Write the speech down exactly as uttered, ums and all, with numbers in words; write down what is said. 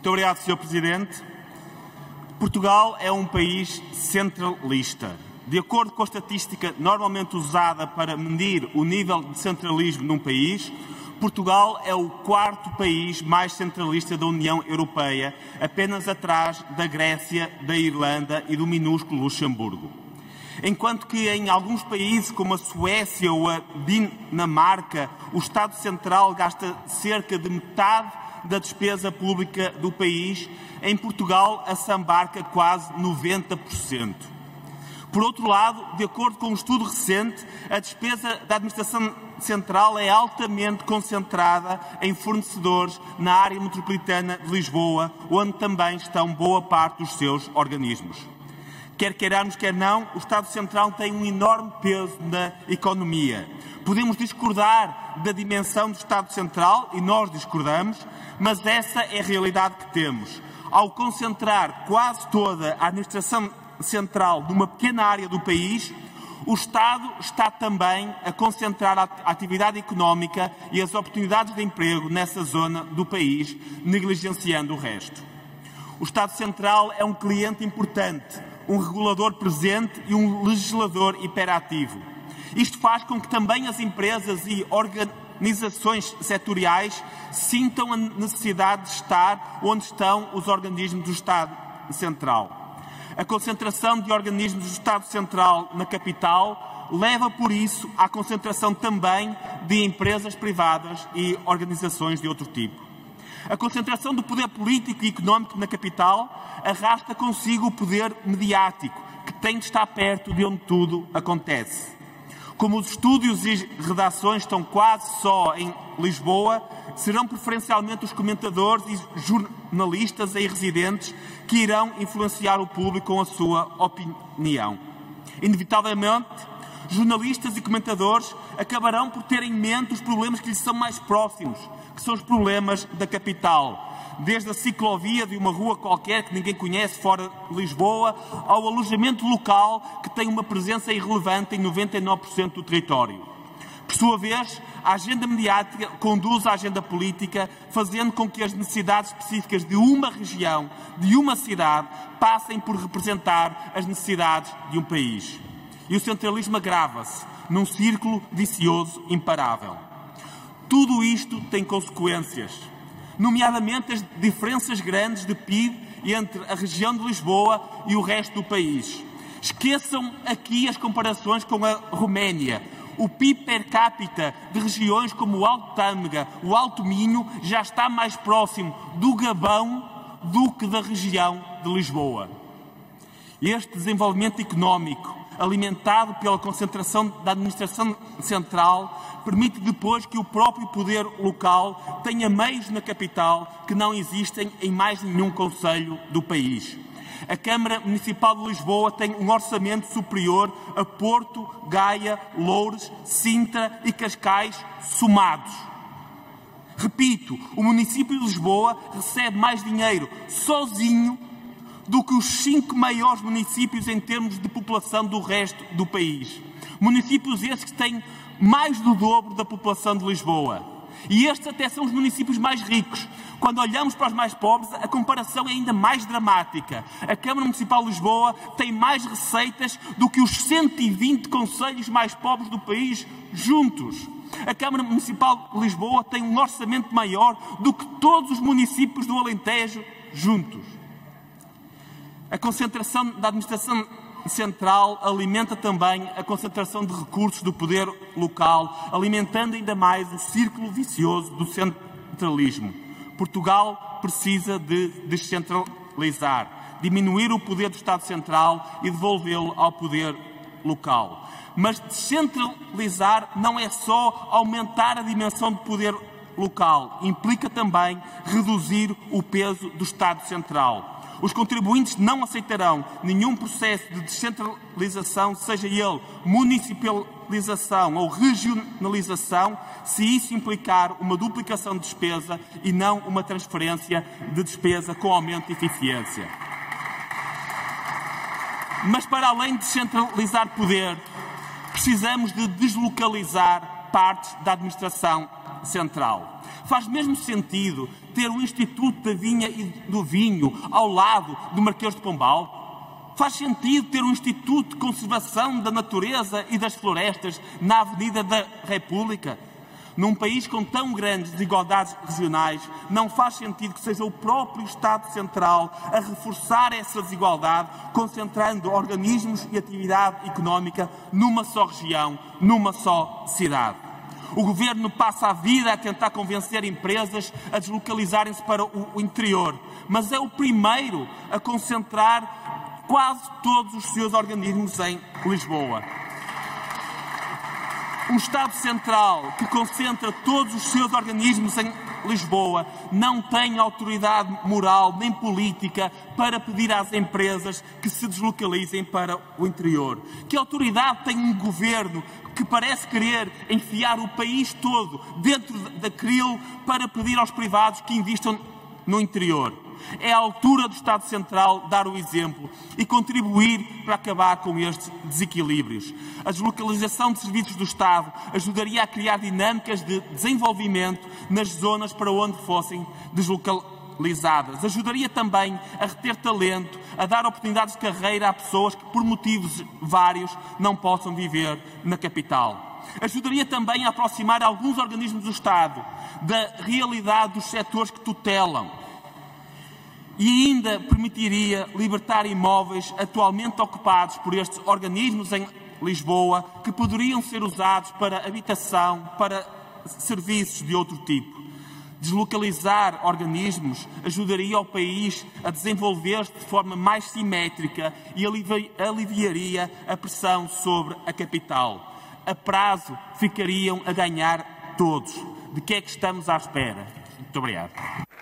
Muito obrigado, senhor Presidente. Portugal é um país centralista. De acordo com a estatística normalmente usada para medir o nível de centralismo num país, Portugal é o quarto país mais centralista da União Europeia, apenas atrás da Grécia, da Irlanda e do minúsculo Luxemburgo. Enquanto que em alguns países, como a Suécia ou a Dinamarca, o Estado Central gasta cerca de metade da despesa pública do país, em Portugal assambarca quase noventa por cento. Por outro lado, de acordo com um estudo recente, a despesa da administração central é altamente concentrada em fornecedores na área metropolitana de Lisboa, onde também estão boa parte dos seus organismos. Quer queiramos, quer não, o Estado Central tem um enorme peso na economia. Podemos discordar da dimensão do Estado Central, e nós discordamos, mas essa é a realidade que temos. Ao concentrar quase toda a administração central de uma pequena área do país, o Estado está também a concentrar a atividade económica e as oportunidades de emprego nessa zona do país, negligenciando o resto. O Estado Central é um cliente importante, um regulador presente e um legislador hiperativo. Isto faz com que também as empresas e organizações setoriais sintam a necessidade de estar onde estão os organismos do Estado Central. A concentração de organismos do Estado Central na capital leva, por isso, à concentração também de empresas privadas e organizações de outro tipo. A concentração do poder político e económico na capital arrasta consigo o poder mediático, que tem de estar perto de onde tudo acontece. Como os estúdios e redações estão quase só em Lisboa, serão preferencialmente os comentadores e jornalistas aí residentes que irão influenciar o público com a sua opinião. Inevitavelmente, jornalistas e comentadores acabarão por ter em mente os problemas que lhes são mais próximos, que são os problemas da capital. Desde a ciclovia de uma rua qualquer que ninguém conhece fora de Lisboa, ao alojamento local que tem uma presença irrelevante em noventa e nove por cento do território. Por sua vez, a agenda mediática conduz à agenda política, fazendo com que as necessidades específicas de uma região, de uma cidade, passem por representar as necessidades de um país. E o centralismo agrava-se num círculo vicioso imparável. Tudo isto tem consequências, nomeadamente as diferenças grandes de P I B entre a região de Lisboa e o resto do país. Esqueçam aqui as comparações com a Roménia. O P I B per capita de regiões como o Alto Tâmega, o Alto Minho, já está mais próximo do Gabão do que da região de Lisboa. Este desenvolvimento económico, alimentado pela concentração da administração central, permite depois que o próprio poder local tenha meios na capital que não existem em mais nenhum concelho do país. A Câmara Municipal de Lisboa tem um orçamento superior a Porto, Gaia, Loures, Sintra e Cascais somados. Repito, o município de Lisboa recebe mais dinheiro sozinho do que os cinco maiores municípios em termos de população do resto do país. Municípios esses que têm mais do dobro da população de Lisboa. E estes até são os municípios mais ricos. Quando olhamos para os mais pobres, a comparação é ainda mais dramática. A Câmara Municipal de Lisboa tem mais receitas do que os cento e vinte concelhos mais pobres do país juntos. A Câmara Municipal de Lisboa tem um orçamento maior do que todos os municípios do Alentejo juntos. A concentração da administração central alimenta também a concentração de recursos do poder local, alimentando ainda mais o círculo vicioso do centralismo. Portugal precisa de descentralizar, diminuir o poder do Estado Central e devolvê-lo ao poder local. Mas descentralizar não é só aumentar a dimensão do poder local, implica também reduzir o peso do Estado Central. Os contribuintes não aceitarão nenhum processo de descentralização, seja ele municipalização ou regionalização, se isso implicar uma duplicação de despesa e não uma transferência de despesa com aumento de eficiência. Mas para além de descentralizar poder, precisamos de deslocalizar partes da administração central. Faz mesmo sentido ter um Instituto da Vinha e do Vinho ao lado do Marquês de Pombal? Faz sentido ter um Instituto de Conservação da Natureza e das Florestas na Avenida da República? Num país com tão grandes desigualdades regionais, não faz sentido que seja o próprio Estado Central a reforçar essa desigualdade, concentrando organismos e atividade económica numa só região, numa só cidade. O Governo passa a vida a tentar convencer empresas a deslocalizarem-se para o interior, mas é o primeiro a concentrar quase todos os seus organismos em Lisboa. Um Estado Central que concentra todos os seus organismos em Lisboa não tem autoridade moral nem política para pedir às empresas que se deslocalizem para o interior. Que autoridade tem um governo que parece querer enfiar o país todo dentro daquilo para pedir aos privados que investam no interior? É a altura do Estado Central dar o exemplo e contribuir para acabar com estes desequilíbrios. A deslocalização de serviços do Estado ajudaria a criar dinâmicas de desenvolvimento nas zonas para onde fossem deslocalizadas. Ajudaria também a reter talento, a dar oportunidades de carreira a pessoas que, por motivos vários, não possam viver na capital. Ajudaria também a aproximar alguns organismos do Estado da realidade dos setores que tutelam. E ainda permitiria libertar imóveis atualmente ocupados por estes organismos em Lisboa, que poderiam ser usados para habitação, para serviços de outro tipo. Deslocalizar organismos ajudaria o país a desenvolver-se de forma mais simétrica e alivi- aliviaria a pressão sobre a capital. A prazo ficariam a ganhar todos. De que é que estamos à espera? Muito obrigado.